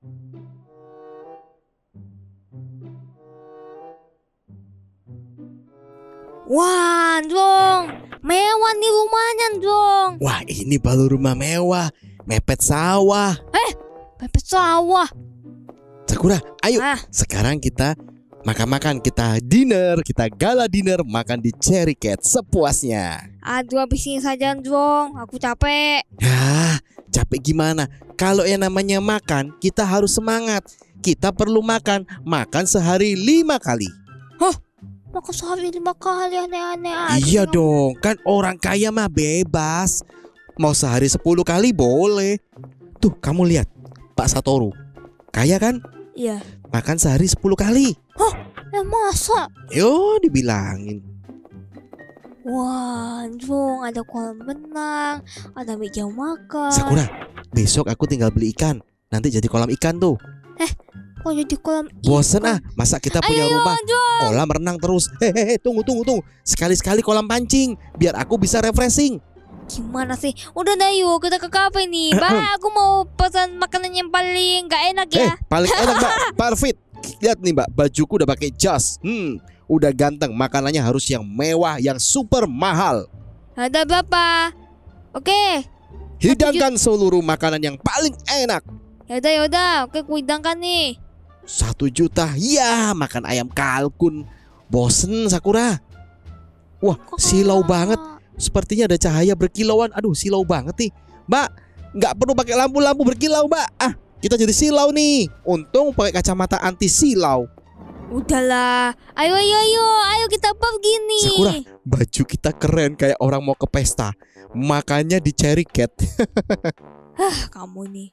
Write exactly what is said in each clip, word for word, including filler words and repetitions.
Wah, Jong, mewah nih rumahnya, Jong. Wah, ini baru rumah mewah, mepet sawah. Eh, pepet sawah. Sakura, ayo. Ah. Sekarang kita makan-makan, kita dinner, kita gala dinner, makan di Cherry Cat sepuasnya. Aduh, habisin saja, Jong. Aku capek. Ya, capek gimana? Kalau yang namanya makan, kita harus semangat. Kita perlu makan, makan sehari lima kali. Hah? Makan sehari lima kali, aneh-aneh aja. Iya dong, kan orang kaya mah bebas. Mau sehari sepuluh kali boleh. Tuh, kamu lihat, Pak Satoru. Kaya kan? Iya. Makan sehari sepuluh kali. Hah? Eh, masa? Yo, dibilangin. Wah, Jong, ada kolam renang, ada meja makan. Sakura, besok aku tinggal beli ikan. Nanti jadi kolam ikan tuh. Kok jadi kolam ikan? Bosen ah, masa kita punya Ayo, rumah Jong. kolam renang terus. Hehehe, tunggu tunggu tunggu. Sekali-sekali kolam pancing, biar aku bisa refreshing. Gimana sih? Udah dah yuk, kita ke kafe nih. Bah, aku mau pesan makanan yang paling gak enak Eh, ya. paling enak Mbak, perfect. Lihat nih Mbak, bajuku udah pakai jas. Hmm, udah ganteng. Makanannya harus yang mewah, yang super mahal. Ada berapa? Oke. Hidangkan seluruh makanan yang paling enak. Yaudah, yaudah. Oke, ku hidangkan nih. Satu juta, ya makan ayam kalkun. Bosen Sakura. Wah, Kok silau kalah? banget. Sepertinya ada cahaya berkilauan. Aduh, silau banget nih Mbak, nggak perlu pakai lampu-lampu berkilau Mbak. Ah, kita jadi silau nih. Untung pakai kacamata anti silau. Udahlah. Ayo, ayo, ayo. Ayo kita pergi nih. Sakura, baju kita keren kayak orang mau ke pesta. Makanya di Cherry Cat. Hah, kamu nih.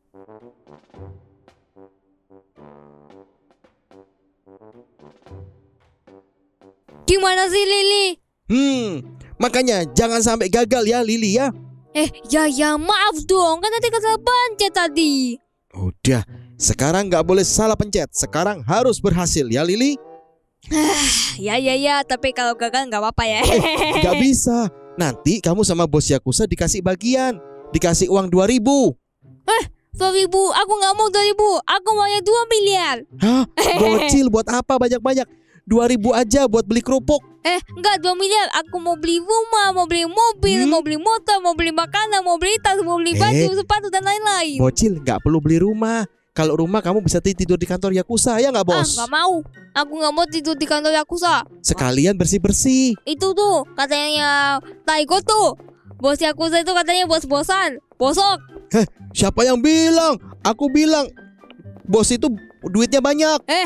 Gimana sih, Lili? Hmm, makanya jangan sampai gagal ya Lili ya. Eh, ya, ya, maaf dong. Kan tadi kata pencet tadi. Udah, sekarang nggak boleh salah pencet. Sekarang harus berhasil ya Lili. Ya, ya, ya. Tapi kalau gagal nggak apa-apa ya. Nggak bisa. Nanti kamu sama bos Yakuza dikasih bagian. Dikasih uang dua ribu. dua ribu, aku nggak mau dua ribu. Aku maunya dua miliar. Hah? Bocil buat apa banyak-banyak? dua ribu aja buat beli kerupuk. Eh, enggak, dua miliar. Aku mau beli rumah, mau beli mobil, Hmm? mau beli motor, mau beli makanan, mau beli tas, mau beli baju, Eh. sepatu dan lain-lain. Bocil nggak perlu beli rumah. Kalau rumah kamu bisa tidur di kantor Yakuza ya nggak Ah, bos? nggak mau. Aku nggak mau tidur di kantor Yakuza. Sekalian bersih-bersih. Itu tuh katanya Taigo tuh. Bos Yakuza itu katanya bos-bosan, bosok. Siapa yang bilang? Aku bilang bos itu duitnya banyak. Eh.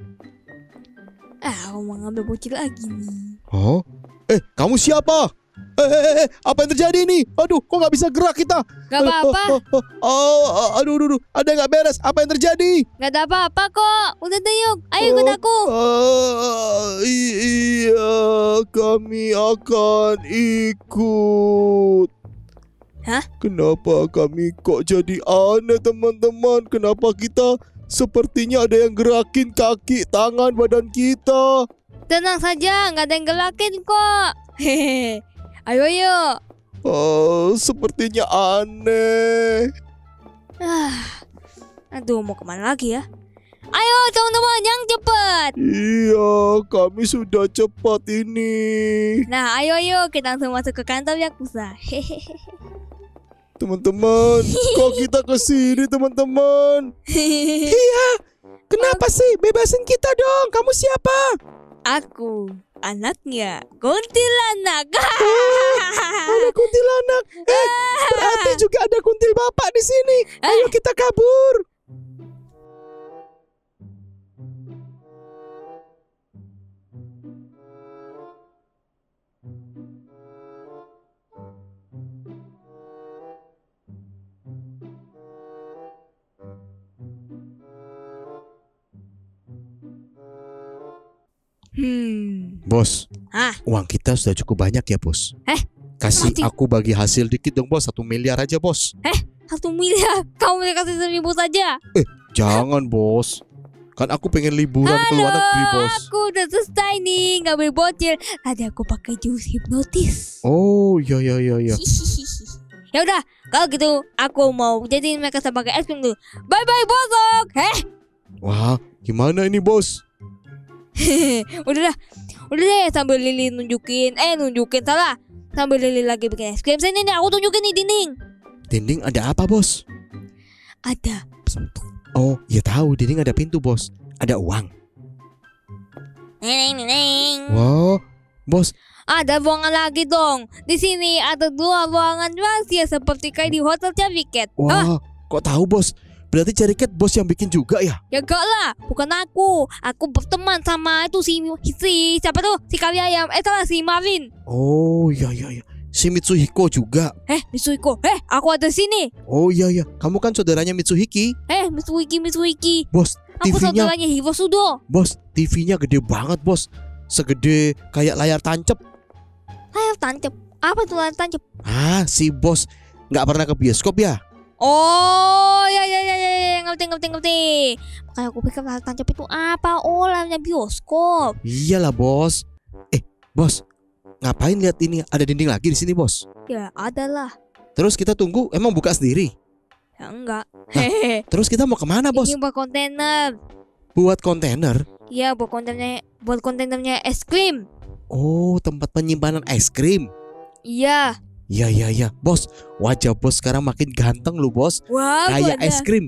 Ah, aku mau ngambil bocil lagi nih. Oh? Eh, kamu siapa? Eh, eh, eh, apa yang terjadi nih? Aduh, kok nggak bisa gerak kita? Gak apa-apa. Oh, oh, oh, oh, aduh, aduh, aduh, ada nggak beres? Apa yang terjadi? Gak ada apa-apa kok. Udah deh yuk. Ayo ikut aku. Ah, i- iya, kami akan ikut. Hah? Kenapa kami kok jadi aneh teman-teman? Kenapa kita sepertinya ada yang gerakin kaki, tangan, badan kita? Tenang saja, nggak ada yang gelakin kok. Hehehe. Ayo yuk. Oh, sepertinya aneh. Ah, aduh, mau kemana lagi ya? Ayo teman-teman, yang cepet. Iya, kami sudah cepat ini. Nah, ayo yuk kita langsung masuk ke kantor Yakuza. Hehehe. Teman-teman, kok kita ke sini teman-teman? Iya, kenapa sih? Bebasin kita dong. Kamu siapa? Aku anaknya kuntilanak. Ada kuntilanak. Eh, berarti juga ada kuntil bapak di sini. Ayo kita kabur. Hmm. Bos, Hah? uang kita sudah cukup banyak ya bos. Eh, Kasih mati. aku bagi hasil dikit dong bos, satu miliar aja bos. Satu miliar. Kamu boleh kasih seribu saja. Jangan bos, kan aku pengen liburan ke luar negeri bos. Aku udah selesai nih, nggak boleh bocil. Tadi aku pakai jurus hipnotis. Oh iya iya iya iya. Ya udah, kalau gitu aku mau jadiin mereka sebagai es krim dulu. Bye bye bosok. Heh. Wah, gimana ini bos? Udah dah. Udah deh, sambil Lili nunjukin, eh nunjukin salah. Sambil Lili lagi bikin es krim. Sini nih, aku tunjukin nih dinding. Dinding ada apa bos? Ada. Oh, ya tahu dinding ada pintu bos. Ada uang. Neng neng neng. Wow, bos. Ada ruangan lagi dong. Di sini ada dua ruangan rahasia seperti kayak di hotel Cariket. Wah, kok tahu bos? Berarti Cariket bos yang bikin juga ya? Ya gak lah, bukan aku. Aku berteman sama itu si, si siapa tuh? Si kari ayam. Eh salah, si Marin. Oh iya iya iya. Si Mitsuhiko juga. Eh Mitsuhiko, eh aku ada sini. Oh iya iya. Kamu kan saudaranya Mitsuhiki. Eh Mitsuhiki Mitsuhiki. Bos, Aku T V-nya. saudaranya Hirosudo. Bos, T V-nya gede banget bos. Segede kayak layar tancep. Layar tancap. Apa tuh layar tancap? Ah, si bos nggak pernah ke bioskop ya? Oh ya ya ya ya, ya. Ngerti ngerti ngerti. Makanya aku pikir layar tancap itu apa? Oh layarnya bioskop. Iyalah bos. Eh, bos, ngapain lihat ini? Ada dinding lagi di sini bos. Ya ada lah. Terus kita tunggu, emang buka sendiri. Ya enggak. Nah, Hehehe. Terus kita mau kemana bos? Ini buat kontainer. Buat kontainer. Iya buat kontainernya, buat kontainernya es krim. Oh, tempat penyimpanan es krim. Iya. Iya iya iya, bos. Wajah bos sekarang makin ganteng lu bos. Wah, Kayak es krim.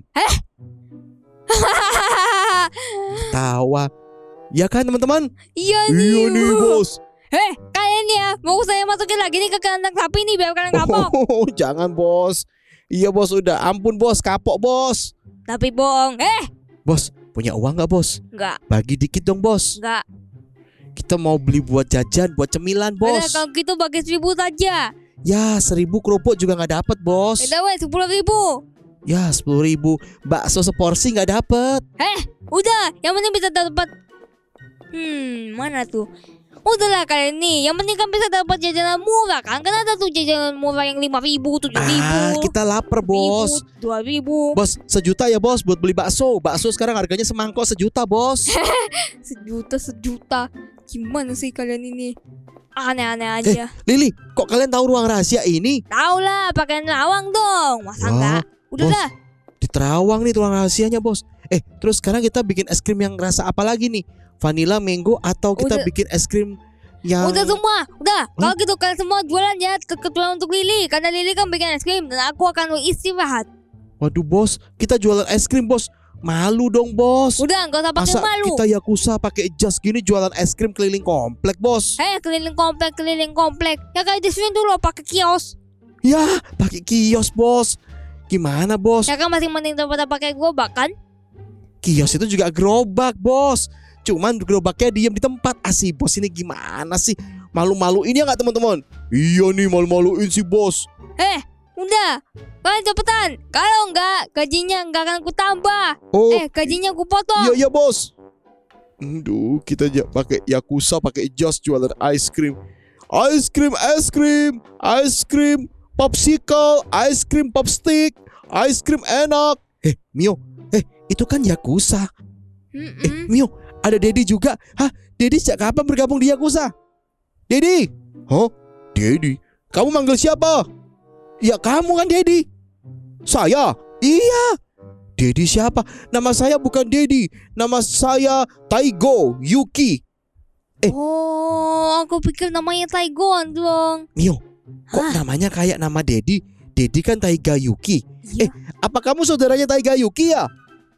Tawa. Ya kan teman-teman? Iya Iya nih. nih bos. Heh, kalian nih ya, mau saya masukin lagi nih ke kandang sapi nih biar kalian kapok. Oh, jangan bos. Iya bos, udah ampun bos, kapok bos. Tapi bohong. Eh, Bos, punya uang nggak bos? enggak, Bagi dikit dong bos. enggak. Kita mau beli buat jajan, buat cemilan Udah bos. kalau gitu bagi seribu saja. Ya seribu kerupuk juga nggak dapet bos. Udah weh, sepuluh ribu. Ya sepuluh ribu. Bakso seporsi nggak dapet. Udah, yang penting bisa dapat. Hmm, mana tuh? Udahlah kalian nih, yang penting kan bisa dapat jajanan murah kan? Kan ada tuh jajanan murah yang lima ribu, tujuh ribu, Ah, kita lapar bos. dua ribu, Bos, sejuta ya bos buat beli bakso. Bakso sekarang harganya semangkok sejuta bos. sejuta sejuta. Gimana sih kalian ini? Aneh-aneh aja. Lili, kok kalian tahu ruang rahasia ini? Tahu lah, pakai lawang dong. Masa Wah, enggak? Udah bos. dah. Di Terawang nih ruang rahasianya bos. Eh, terus sekarang kita bikin es krim yang rasa apa lagi nih? Vanilla, mango, atau kita Udah. bikin es krim yang Udah semua, udah. Kalau gitu kalian semua jualan ya, kebetulan untuk Lili, karena Lili kan bikin es krim dan aku akan istirahat. Waduh bos, kita jualan es krim bos. Malu dong bos. Udah, enggak usah pakai Masa malu. kita Yakuza pakai jas gini jualan es krim keliling komplek bos? Eh, keliling komplek, keliling komplek. Ya kayak di sini dulu pakai kios. Ya, pakai kios bos. Gimana bos? Ya kan masih mending daripada pakai gerobak kan? Kios itu juga gerobak bos. Cuman gerobaknya diam di tempat. Ah si bos ini gimana sih? Malu-maluin ya nggak teman-teman? Iya nih malu-maluin si bos. Eh, udah. Kalian cepetan. Kalau enggak, gajinya enggak akan ku tambah. Oh, Eh, gajinya ku potong. iya iya bos. Aduh, kita aja pakai Yakuza pakai jas jualan ice cream. Ice cream, ice cream, ice cream, popsicle, ice cream popstick, ice cream enak. Eh, Mio, eh itu kan Yakuza. Eh, Mm-mm. Mio, ada Dedi juga. Hah, Dedi sejak kapan bergabung di Yakuza? Dedi? Hah? Dedi? Kamu manggil siapa? Ya kamu kan Dedi. Saya? Iya. Dedi siapa? Nama saya bukan Dedi. Nama saya Taigo Yuki. Eh. Oh, aku pikir namanya Taigon dong. Mio, kok Hah? namanya kayak nama Dedi? Dedi kan Taiga Yuki. Iya. Eh, apa kamu saudaranya Taiga Yuki ya?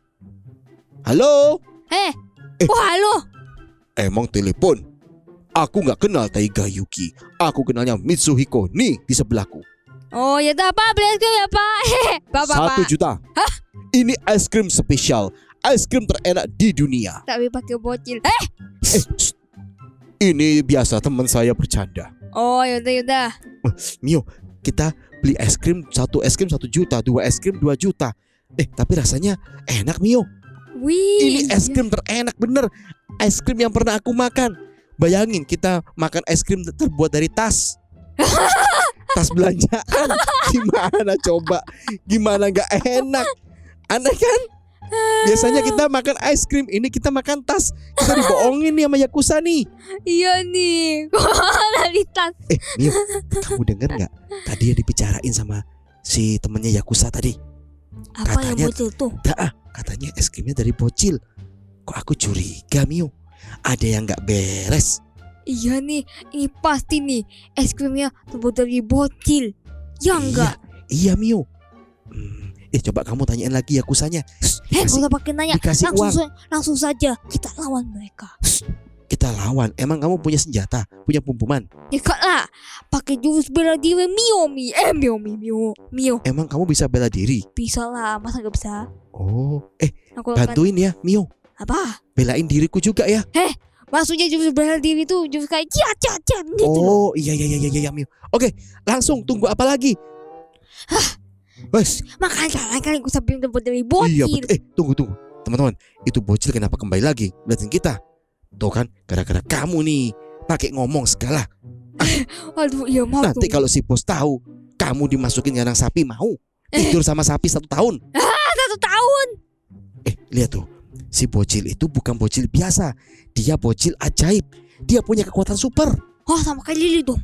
Halo? Eh, Eh. oh halo. Emang telepon? Aku nggak kenal Taiga Yuki. Aku kenalnya Mitsuhiko nih di sebelahku. Oh ya dah Pak, beli es krim ya Pak. Pak, Pak, Satu Pak. juta. Ini es krim spesial. Es krim terenak di dunia. Tapi pakai bocil. Eh, Eh, shh. Ini biasa teman saya bercanda. oh yaudah yaudah. Mio, kita beli es krim. Satu es krim satu juta. Dua es krim dua juta. Eh, tapi rasanya enak Mio. Wih. Ini es iya. krim terenak bener. Es krim yang pernah aku makan. Bayangin kita makan es krim terbuat dari tas. Tas belanjaan. Gimana coba? Gimana gak enak? Aneh kan? Biasanya kita makan es krim, ini kita makan tas. Kita dibohongin nih sama Yakuza nih. Iya nih. Kok dari tas? Eh Mio, kamu denger gak? Tadi yang dibicarain sama si temennya Yakuza tadi. Apa Katanya- yang bocil tuh? Dah, katanya es krimnya dari bocil. Kok aku curiga, Mio? Ada yang nggak beres. Iya nih, ini pasti nih es krimnya terbuat dari bocil. Ya enggak? Iya, Mio. Hmm, eh coba kamu tanyain lagi Yakuzanya. Shh, Eh, dikasih- kalau pakai nanya, dikasih langsung uang. sa- langsung saja kita lawan mereka. Kita lawan. Emang kamu punya senjata, punya pumpuman? Ya kak lah, pakai jurus bela diri Miomi. Eh Miomi, Mio, Mio. Emang kamu bisa bela diri? Bisa lah, masa nggak bisa? Oh, eh Aku akan bantuin ya, Mio. apa? Belain diriku juga ya. Maksudnya jurus bela diri itu jurus kayak cia cia cia gitu loh. Oh, iya iya iya iya iya, Mio. Oke, langsung tunggu apa lagi? Wes, Makanya kan aku sampai terbuat dari iya bocil. betul. Eh, tunggu tunggu. Teman-teman, itu bocil kenapa kembali lagi ngeliatin kita? Tuh kan, gara-gara kamu nih pakai ngomong segala. Aduh, iya maaf Nanti tuh. kalau si bos tahu kamu dimasukin kandang sapi, mau tidur sama sapi satu tahun. Satu tahun. Eh, lihat tuh. Si bocil itu bukan bocil biasa. Dia bocil ajaib. Dia punya kekuatan super. Oh, sama kayak Lili dong.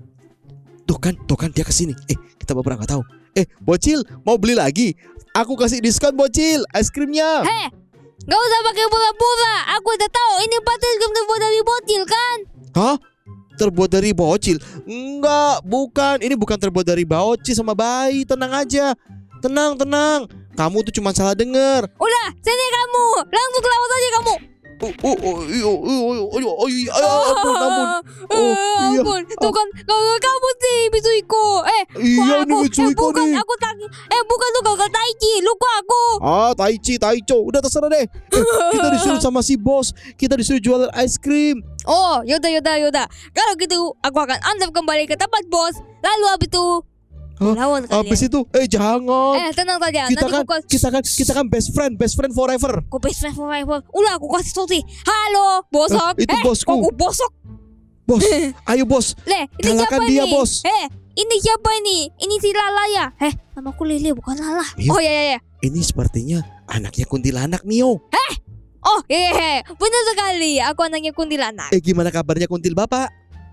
Tuh kan, tuh kan dia kesini. Eh, kita beberapa nggak tahu. Eh, bocil mau beli lagi? Aku kasih diskon bocil, es krimnya. Heh, nggak usah pakai pura-pura. Aku udah tahu ini pasti es krim terbuat dari bocil kan? Hah? Terbuat dari bocil? Enggak, bukan. Ini bukan terbuat dari bocil sama bayi. Tenang aja. Tenang, tenang. Kamu tuh cuma salah denger. Udah, sini kamu. Langsung kelawat aja kamu. Oh, oh, oh, iya, oh, oh, oh, oh, oh, iya, ampun, ampun. Oh, Oh, iya. ampun. Tuh kan, kalau kamu sih Mitsuhiko. Eh, Iya nih, aku, eh Mitsuhiko bukan nih. aku tadi. Eh, bukan tuh gagal Taichi. Lupa aku. Ah, Taichi, Taicho, udah terserah deh. Eh, kita disuruh sama si bos. Kita disuruh jualan es krim. Oh, yaudah, yaudah, yaudah. Kalau gitu, aku akan antar kembali ke tempat bos. Lalu habis itu Hah? lawan kalian. Habis itu, eh jangan. Eh, tenang saja. kita Nanti kan, aku kasih. kita kan, kita kan best friend, best friend forever. Aku best friend forever. Udah, aku kasih solusi. Halo, bosok. Eh, itu eh, bosku. kok aku bosok. Bos, ayo bos. Le, ini Kalahkan siapa dia, ini? bos. Eh, ini siapa ini? Ini si Lala ya? Eh, nama aku Lili bukan Lala. Iya. Oh ya ya ya. Ini sepertinya anaknya kuntilanak, Mio. Oh ya ya ya. Benar sekali. Aku anaknya kuntilanak. Eh, gimana kabarnya kuntil bapak?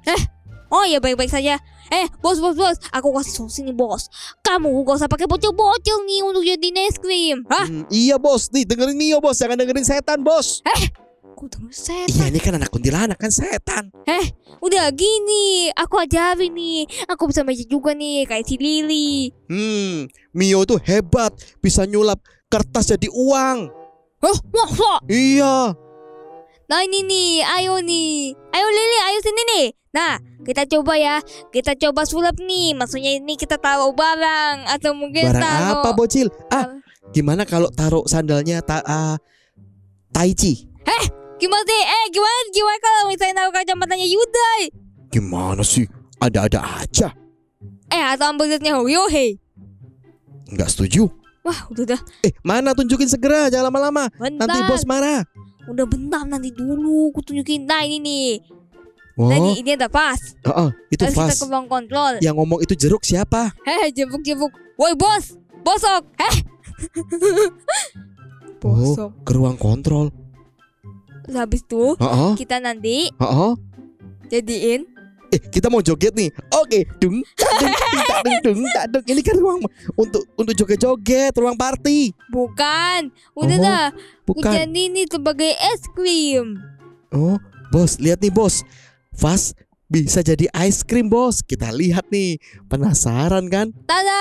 Oh ya baik-baik saja. Eh, bos bos bos. Aku kasih solusi nih bos. Kamu gak usah pakai bocil-bocil nih untuk jadi es krim. Hah? Hmm, iya bos, nih dengerin Mio bos, jangan dengerin setan bos. Aku denger setan. Iya ini kan anak kuntilanak kan setan. Eh, udah gini. Aku ajarin nih. Aku bisa baca juga nih kayak si Lili. Hmm, Mio tuh hebat, bisa nyulap kertas jadi uang. Oh, masa? Iya. Nah ini nih, ayo nih. Ayo Lili, ayo sini nih. Nah, kita coba ya. Kita coba sulap nih. Maksudnya ini kita taruh barang. Atau mungkin Barang taruh apa bocil? Ah, gimana kalau taruh sandalnya ta ah, Taichi? Gimana sih? Eh, gimana? Gimana kalau misalnya taruh kacamatanya Yudai? Gimana sih? Ada-ada aja. Eh, atau ambilnya Hoyohei? Nggak setuju. Wah, udah dah. Eh, mana tunjukin segera, jangan lama-lama. Bentar. Nanti bos marah. Udah bentar nanti dulu. Aku tunjukin. Nah ini nih. Oh, Nah ini, ini udah pas. oh, oh, itu Harus kita pas. ke ruang kontrol. Yang ngomong itu jeruk siapa? Heh, jempuk-jempuk. Woi bos. Bosok. Heh. Oh, ke ruang kontrol. Terus habis itu Oh, oh, kita nanti oh, oh. jadiin. Eh, kita mau joget nih. Oke, dung, tak, dung, ting, tak, dung, dung, tak, dung. Ini kan ruang untuk untuk joget-joget, ruang party. Bukan. Udah Oh, dah. Bukan. Hujan ini sebagai es krim. Oh, bos, lihat nih bos. Vas bisa jadi ice cream bos. Kita lihat nih. Penasaran kan? Tada.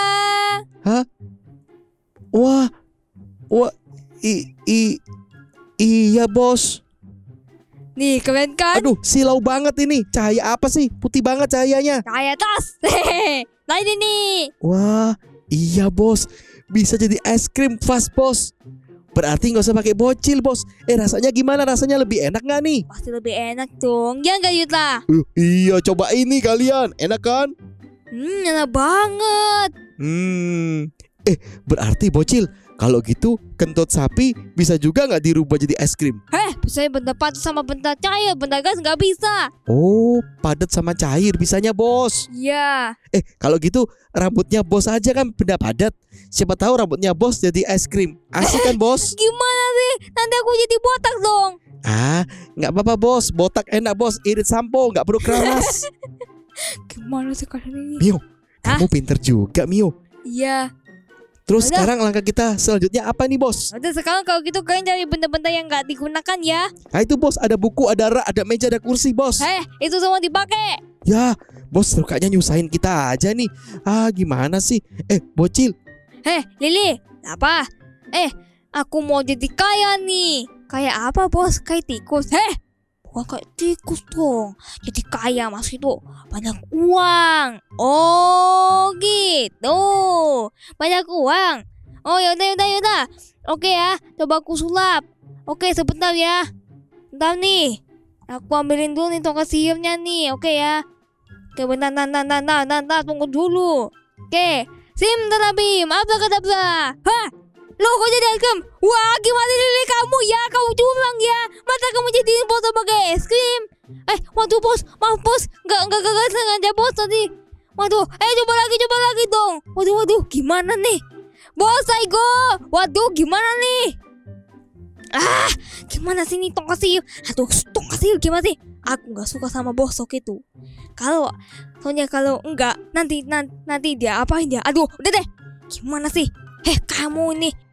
Wah, wah, i, i, iya bos. Nih keren kan? Aduh, silau banget ini. Cahaya apa sih? Putih banget cahayanya. Kayak tas. Hehehe. Nah ini nih. Wah, iya bos. Bisa jadi es krim Vas bos. Berarti nggak usah pakai bocil bos. Eh rasanya gimana? Rasanya lebih enak nggak nih? Pasti lebih enak dong. Ya nggak Yuta? Uh, iya, coba ini kalian. Enak kan? Hmm, enak banget. Hmm. Eh, berarti bocil. Kalau gitu kentut sapi bisa juga nggak dirubah jadi es krim? Heh, bisa benda padat sama benda cair, benda gas nggak bisa. Oh, padat sama cair bisanya bos. Iya. Eh, kalau gitu rambutnya bos aja kan benda padat. Siapa tahu rambutnya bos jadi es krim. Asik kan bos? Gimana sih? Nanti aku jadi botak dong. Ah, nggak apa-apa bos. Botak enak bos. Irit sampo, nggak perlu keramas. Gimana sih kalian ini? Mio, Hah? kamu pinter juga Mio. Iya. Terus Udah. sekarang langkah kita selanjutnya apa nih bos? Udah sekarang kalau gitu kalian cari benda-benda yang nggak digunakan ya. Nah itu bos, ada buku, ada rak, ada meja, ada kursi bos. Eh, itu semua dipakai. Ya bos, rukanya nyusahin kita aja nih. Ah gimana sih? Eh bocil. Heh, Lili, apa? Eh, aku mau jadi kaya nih. Kayak apa bos? Kayak tikus. Heh, bukan kayak tikus dong. Jadi kaya maksud itu banyak uang. Oh gitu, banyak uang. Oh yaudah yaudah yaudah. Oke ya, coba aku sulap. Oke sebentar ya. Bentar nih. Aku ambilin dulu nih tongkat sihirnya nih. Oke ya. Oke bentar bentar bentar bentar bentar, bentar tunggu dulu. Oke. Sim terabim, abrakadabra. Hah? Lo kok jadi alkem? Wah gimana Lili kamu ya? Kamu curang ya? Masa kamu jadiin foto pakai es krim? Eh waduh bos, maaf bos. Gak, gak, gak, gak sengaja bos tadi. Waduh, eh coba lagi, coba lagi dong. Waduh, waduh, gimana nih? Bos, Saigo. Waduh, gimana nih? Ah, gimana sih nih tongkat sihir? Aduh, tongkat sihir gimana sih? Aku gak suka sama bosok itu. Kalau, soalnya kalau enggak, nanti, nanti, nanti dia apain dia? Aduh, udah deh. Gimana sih? Heh, kamu ini